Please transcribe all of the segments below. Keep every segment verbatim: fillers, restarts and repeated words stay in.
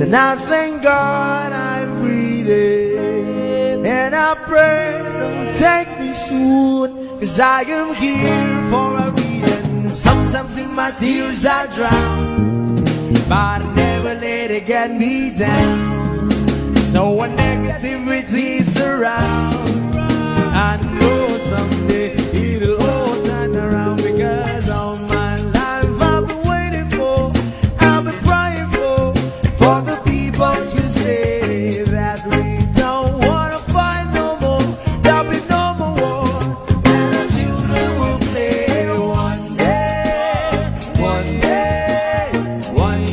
then I thank God I'm breathing. And I pray, don't take me soon, 'cause I am here for a reason. Sometimes in my tears I drown, but I never let it get me down. So when negativity surrounds, I know someday it'll all turn around, because all my life I've been waiting for, I've been praying for, for the people to say that we don't wanna fight no more, there'll be no more war, and our children will play one day, one day, one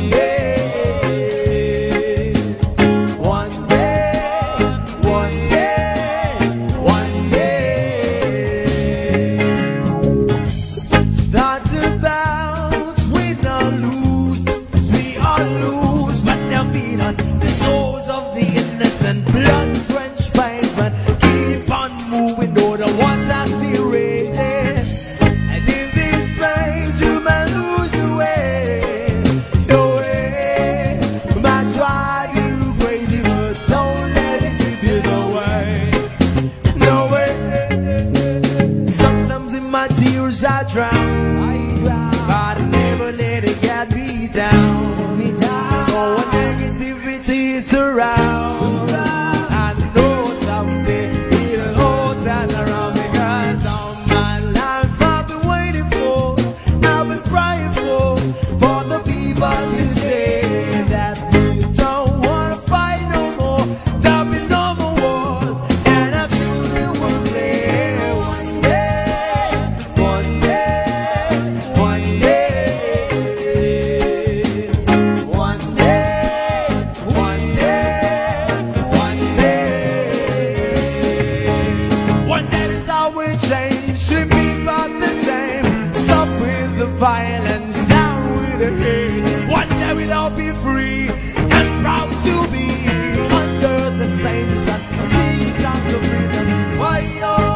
day, one day, one day, one day. Start to bounce, we don't lose, 'cause we all lose, but they're feet on the souls of the innocent, blood-drenched pavement. Keep on moving, though the water's still raging. And in this space, you may lose your way, your way. Might drive you crazy, but don't let it keep you away. No way. Sometimes in my tears I drown, but I never let it get me down. So when negativity surrounds, I know someday it'll all turn around, because all my life I've been waiting for, I've been praying for, for the people to say that we don't wanna fight no more, there'll be no more wars, and our children will play one day, one day, one day, one day, one day, one day. One day is how we change, should be about the same. Stop with the violence, down with the hate. One day we'll all be free and proud to be under the same sun. Seasons of freedom. Why, oh,